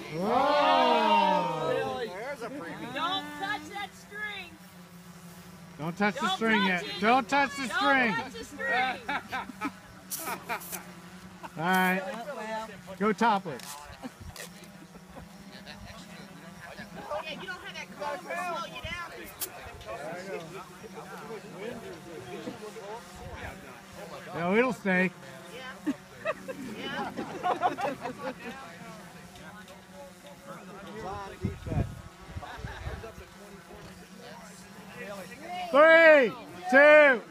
Whoa! There's a preview. Don't touch that string. Don't touch the Don't string touch yet. it. Don't touch the string. Don't touch the string. All right. Go topless. Yeah, you don't have that cone to slow you down. No, it'll stay. Yeah. Yeah. 3, 2,